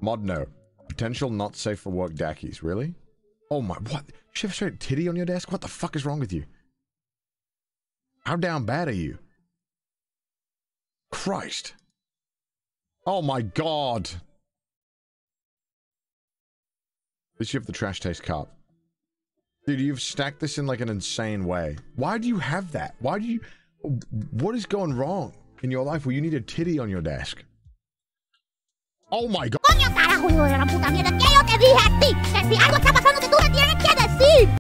Mod note. Potential not safe for work dackies. Really? Oh my, what? You have straight titty on your desk? What the fuck is wrong with you? How down bad are you? Christ. Oh my god. At least you have the trash taste cup. Dude, you've stacked this in like an insane way. Why do you have that? Why do you... What is going wrong in your life where you need a titty on your desk? Oh my god. ¡Coño carajo, hijo de la puta mierda! ¿Qué yo te dije a ti? Que si algo está pasando que tú me tienes que decir.